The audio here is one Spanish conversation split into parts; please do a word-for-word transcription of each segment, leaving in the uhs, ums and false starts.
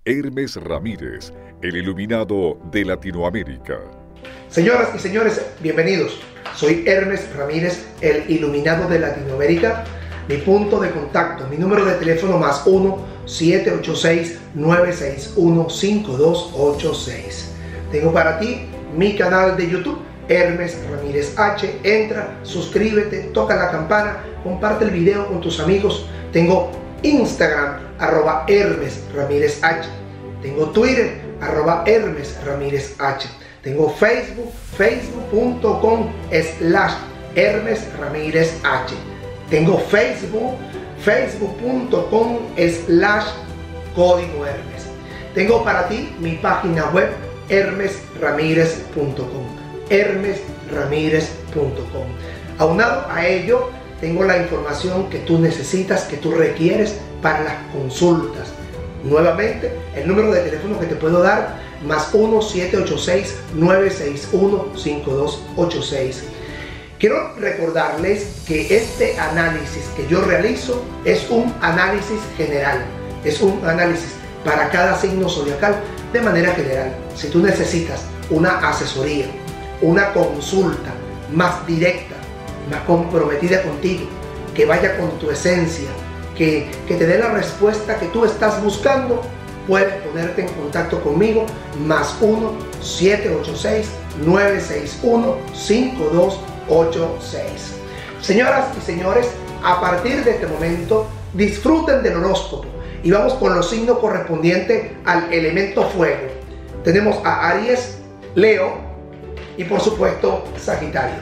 Hermes Ramírez, el iluminado de Latinoamérica. Señoras y señores, bienvenidos. Soy Hermes Ramírez, el iluminado de Latinoamérica. Mi punto de contacto, mi número de teléfono más uno siete ocho seis nueve seis uno cinco dos ocho seis. Tengo para ti mi canal de YouTube, Hermes Ramírez H. Entra, suscríbete, toca la campana, comparte el video con tus amigos. Tengo Instagram, arroba Hermes Ramírez H. Tengo Twitter, arroba Hermes Ramírez H. Tengo Facebook, facebook punto com slash Hermes Ramírez H. Tengo Facebook, facebook punto com slash Código Hermes. Tengo para ti mi página web, hermes ramírez punto com. hermes ramírez punto com. Aunado a ello, tengo la información que tú necesitas, que tú requieres para las consultas. Nuevamente, el número de teléfono que te puedo dar, más uno siete ocho seis nueve seis uno cinco dos ocho seis. Quiero recordarles que este análisis que yo realizo es un análisis general, es un análisis para cada signo zodiacal de manera general. Si tú necesitas una asesoría, una consulta más directa, más comprometida contigo, que vaya con tu esencia, que, que te dé la respuesta que tú estás buscando, puedes ponerte en contacto conmigo, más uno siete ocho seis nueve seis uno cinco dos ocho seis. Señoras y señores, a partir de este momento, disfruten del horóscopo y vamos con los signos correspondientes al elemento fuego. Tenemos a Aries, Leo y por supuesto Sagitario.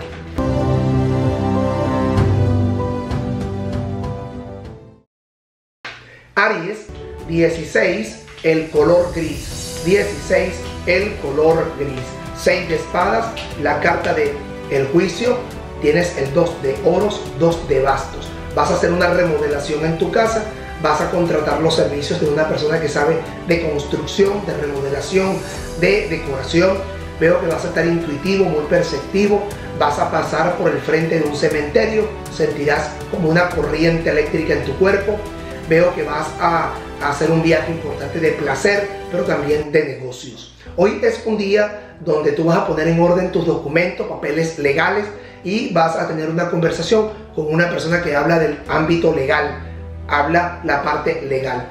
Aries, dieciséis, el color gris. dieciséis, el color gris. seis de espadas, la carta de el juicio. Tienes el dos de oros, dos de bastos. Vas a hacer una remodelación en tu casa. Vas a contratar los servicios de una persona que sabe de construcción, de remodelación, de decoración. Veo que vas a estar intuitivo, muy perceptivo. Vas a pasar por el frente de un cementerio. Sentirás como una corriente eléctrica en tu cuerpo. Veo que vas a hacer un viaje importante de placer, pero también de negocios. Hoy es un día donde tú vas a poner en orden tus documentos, papeles legales y vas a tener una conversación con una persona que habla del ámbito legal, habla la parte legal.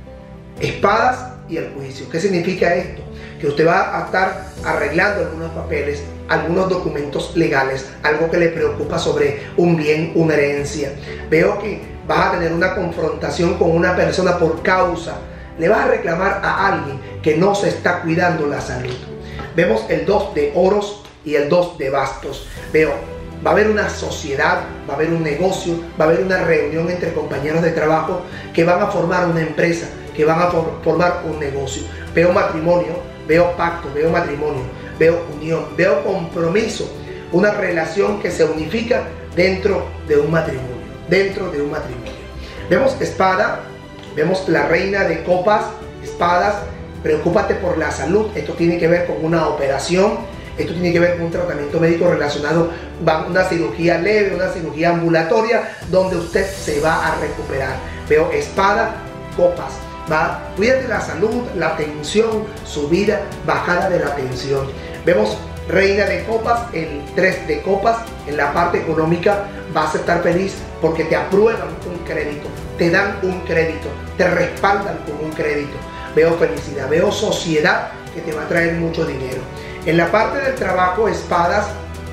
Espadas y el juicio. ¿Qué significa esto? Que usted va a estar arreglando algunos papeles, algunos documentos legales, algo que le preocupa sobre un bien, una herencia. Veo que vas a tener una confrontación con una persona por causa. Le vas a reclamar a alguien que no se está cuidando la salud. Vemos el dos de oros y el dos de bastos. Veo, va a haber una sociedad, va a haber un negocio, va a haber una reunión entre compañeros de trabajo que van a formar una empresa, que van a for formar un negocio. Veo matrimonio, veo pacto, veo matrimonio, veo unión, veo compromiso, una relación que se unifica dentro de un matrimonio, dentro de un matrimonio. Vemos espada, vemos la reina de copas, espadas. Preocúpate por la salud. Esto tiene que ver con una operación, esto tiene que ver con un tratamiento médico relacionado a una cirugía leve, una cirugía ambulatoria, donde usted se va a recuperar. Veo espada, copas. Va, cuídate la salud, la tensión, subida, bajada de la tensión. Vemos reina de copas, el tres de copas. En la parte económica vas a estar feliz porque te aprueban un crédito, te dan un crédito, te respaldan con un crédito. Veo felicidad, veo sociedad que te va a traer mucho dinero. En la parte del trabajo, espadas,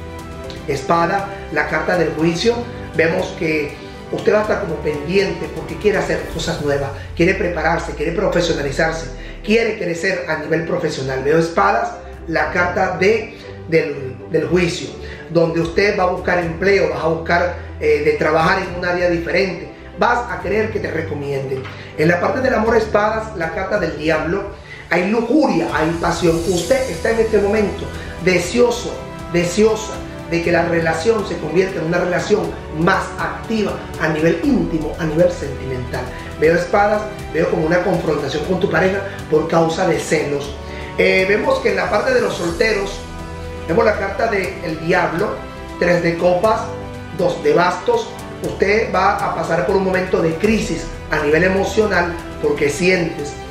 espada, la carta del juicio. Vemos que usted va a estar como pendiente porque quiere hacer cosas nuevas, quiere prepararse, quiere profesionalizarse, quiere crecer a nivel profesional. Veo espadas, la carta de, del, del juicio, donde usted va a buscar empleo, vas a buscar eh, de trabajar en un área diferente. Vas a querer que te recomienden. En la parte del amor, espadas, la carta del diablo. Hay lujuria, hay pasión. Usted está en este momento deseoso, deseosa de que la relación se convierta en una relación más activa a nivel íntimo, a nivel sentimental. Veo espadas, veo como una confrontación con tu pareja por causa de celos. Eh, vemos que en la parte de los solteros, vemos la carta del diablo, tres de copas, dos de bastos. Usted va a pasar por un momento de crisis a nivel emocional porque sientes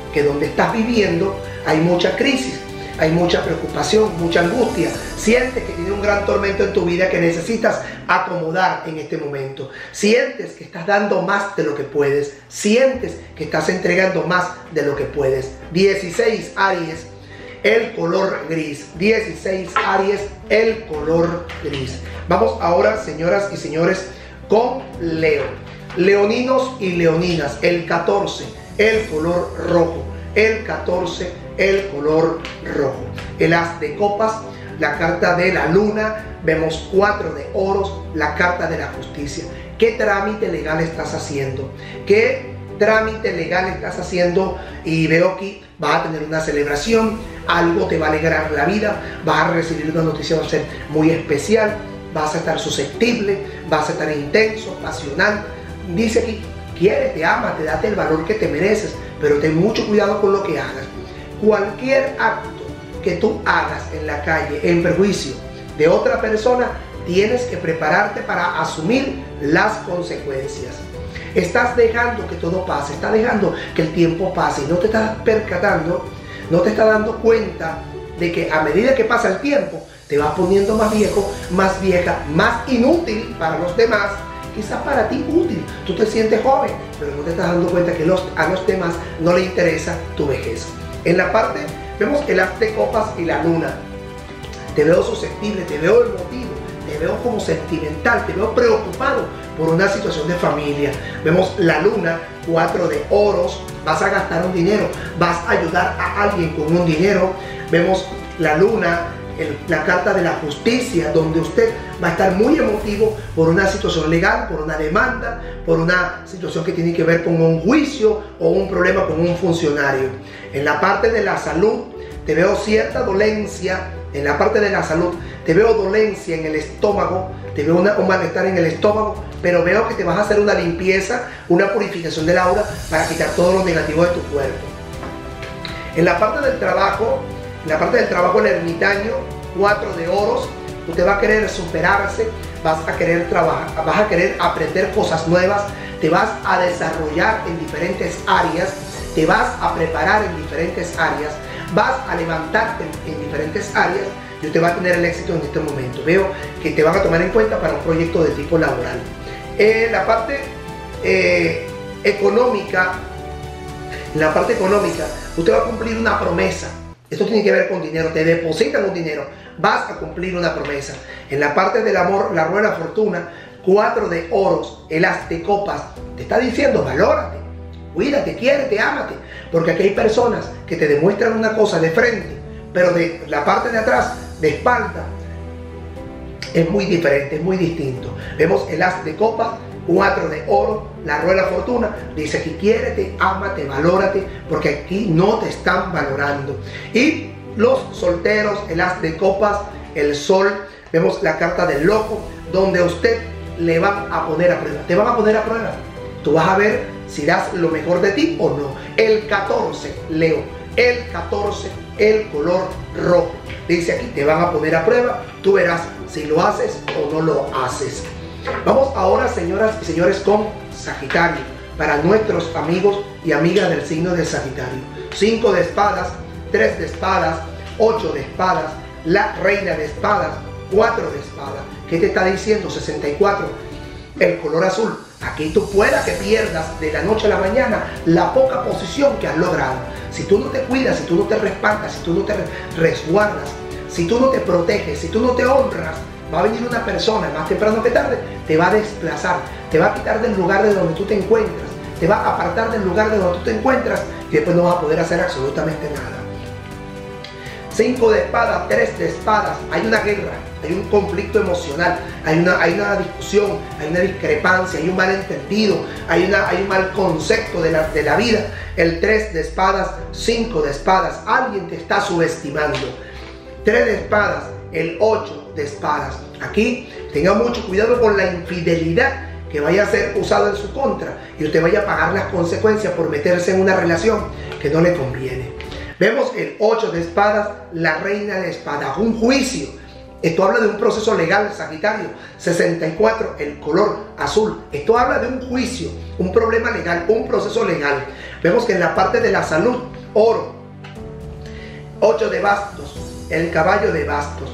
que donde estás viviendo hay mucha crisis, hay mucha preocupación, mucha angustia. Sientes que tienes un gran tormento en tu vida que necesitas acomodar en este momento. Sientes que estás dando más de lo que puedes. Sientes que estás entregando más de lo que puedes. dieciséis, Aries, el color gris. dieciséis, Aries, el color gris. Vamos ahora, señoras y señores, con Leo. Leoninos y leoninas, el catorce, el color rojo. El catorce, el color rojo. El as de copas, la carta de la luna. Vemos cuatro de oros, la carta de la justicia. ¿Qué trámite legal estás haciendo? ¿Qué trámite legal estás haciendo? Y veo que vas a tener una celebración, algo te va a alegrar la vida, vas a recibir una noticia, va a ser muy especial, vas a estar susceptible, vas a estar intenso, pasional. Dice aquí, quiérete, ámate, date el valor que te mereces, pero ten mucho cuidado con lo que hagas. Cualquier acto que tú hagas en la calle en perjuicio de otra persona, tienes que prepararte para asumir las consecuencias. Estás dejando que todo pase, estás dejando que el tiempo pase y no te estás percatando, no te estás dando cuenta de que a medida que pasa el tiempo, te vas poniendo más viejo, más vieja, más inútil para los demás. Quizás para ti útil, tú te sientes joven, pero no te estás dando cuenta que los, a los demás no les interesa tu vejez. En la parte, vemos el as de copas y la luna. Te veo susceptible, te veo emotivo, te veo como sentimental, te veo preocupado por una situación de familia. Vemos la luna, cuatro de oros, vas a gastar un dinero, vas a ayudar a alguien con un dinero. Vemos la luna, el, la carta de la justicia, donde usted va a estar muy emotivo por una situación legal, por una demanda, por una situación que tiene que ver con un juicio o un problema con un funcionario. En la parte de la salud, te veo cierta dolencia. En la parte de la salud, te veo dolencia en el estómago, te veo una, un malestar en el estómago, pero veo que te vas a hacer una limpieza, una purificación del aura para quitar todo lo negativo de tu cuerpo. En la parte del trabajo, en la parte del trabajo, el ermitaño, cuatro de oros, usted va a querer superarse, vas a querer trabajar, vas a querer aprender cosas nuevas, te vas a desarrollar en diferentes áreas, te vas a preparar en diferentes áreas, vas a levantarte en, en diferentes áreas y usted va a tener el éxito en este momento. Veo que te van a tomar en cuenta para un proyecto de tipo laboral. Eh, la parte eh, económica, en la parte económica, usted va a cumplir una promesa. Esto tiene que ver con dinero, te depositan un dinero, vas a cumplir una promesa. En la parte del amor, la rueda de la fortuna, cuatro de oros, el as de copas, te está diciendo, valórate, cuídate, quiérete, ámate, porque aquí hay personas que te demuestran una cosa de frente, pero de la parte de atrás, de espalda, es muy diferente, es muy distinto. Vemos el as de copas, cuatro de oro, la rueda de la fortuna, dice que quiérete, ámate, valórate, porque aquí no te están valorando. Y los solteros, el as de copas, el sol, vemos la carta del loco, donde a usted le van a poner a prueba, te van a poner a prueba. Tú vas a ver si das lo mejor de ti o no. El catorce, Leo, el catorce, el color rojo. Dice aquí, te van a poner a prueba, tú verás si lo haces o no lo haces. Vamos ahora, señoras y señores, con Sagitario, para nuestros amigos y amigas del signo de Sagitario. cinco de espadas, tres de espadas, ocho de espadas, la reina de espadas, cuatro de espadas. ¿Qué te está diciendo? sesenta y cuatro, el color azul. Aquí tú puedas que pierdas de la noche a la mañana la poca posición que has logrado. Si tú no te cuidas, si tú no te respaldas, si tú no te resguardas, si tú no te proteges, si tú no te honras, va a venir una persona, más temprano que tarde, te va a desplazar, te va a quitar del lugar de donde tú te encuentras, te va a apartar del lugar de donde tú te encuentras y después no vas a poder hacer absolutamente nada. cinco de espadas, tres de espadas, hay una guerra, hay un conflicto emocional, hay una, hay una discusión, hay una discrepancia, hay un malentendido, hay, una, hay un mal concepto de la, de la vida. El tres de espadas, cinco de espadas, alguien te está subestimando. tres de espadas, el ocho de espadas. Aquí tenga mucho cuidado con la infidelidad que vaya a ser usada en su contra y usted vaya a pagar las consecuencias por meterse en una relación que no le conviene. Vemos el ocho de espadas, la reina de espadas, un juicio. Esto habla de un proceso legal, Sagitario. sesenta y cuatro, el color azul. Esto habla de un juicio, un problema legal, un proceso legal. Vemos que en la parte de la salud, oro. ocho de bastos, el caballo de bastos.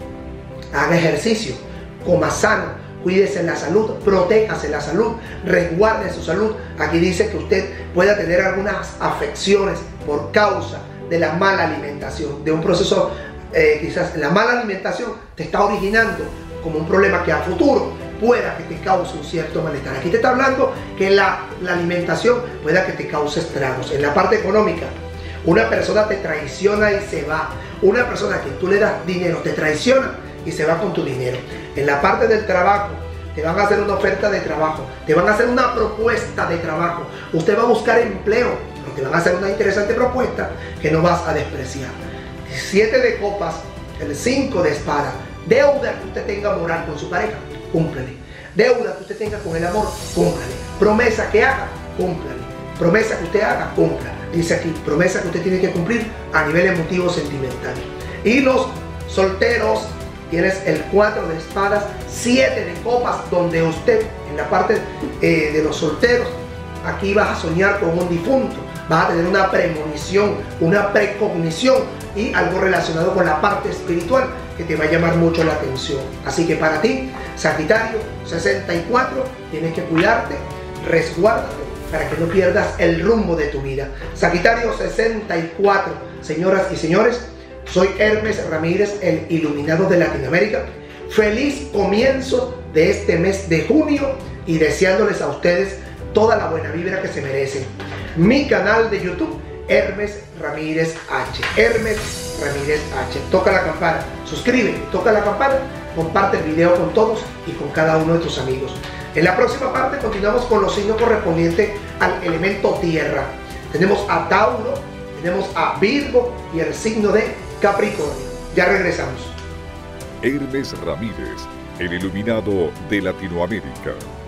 Haga ejercicio, coma sano, cuídese en la salud, protéjase la salud, resguarde su salud. Aquí dice que usted pueda tener algunas afecciones por causa de la mala alimentación, de un proceso, eh, quizás la mala alimentación te está originando como un problema que a futuro pueda que te cause un cierto malestar. Aquí te está hablando que la, la alimentación pueda que te cause estragos. En la parte económica, una persona te traiciona y se va. Una persona que tú le das dinero te traiciona y se va con tu dinero. En la parte del trabajo, te van a hacer una oferta de trabajo, te van a hacer una propuesta de trabajo. Usted va a buscar empleo, pero te van a hacer una interesante propuesta que no vas a despreciar. Siete de copas, el cinco de espada. Deuda que usted tenga moral con su pareja, cúmplale. Deuda que usted tenga con el amor, cúmplale. Promesa que haga, cúmplale. Promesa que usted haga, cumpla. Dice aquí, promesa que usted tiene que cumplir a nivel emotivo sentimental. Y los solteros, tienes el cuatro de espadas, siete de copas, donde usted, en la parte eh, de los solteros, aquí vas a soñar con un difunto, vas a tener una premonición, una precognición y algo relacionado con la parte espiritual que te va a llamar mucho la atención. Así que para ti, Sagitario sesenta y cuatro, tienes que cuidarte, resguárdate para que no pierdas el rumbo de tu vida. Sagitario sesenta y cuatro, señoras y señores, soy Hermes Ramírez, el iluminado de Latinoamérica. Feliz comienzo de este mes de junio y deseándoles a ustedes toda la buena vibra que se merecen. Mi canal de YouTube, Hermes Ramírez H. Hermes Ramírez H. Toca la campana, suscríbete, toca la campana, comparte el video con todos y con cada uno de tus amigos. En la próxima parte continuamos con los signos correspondientes al elemento tierra. Tenemos a Tauro, tenemos a Virgo y el signo de Capricornio. Ya regresamos. Hermes Ramírez, el iluminado de Latinoamérica.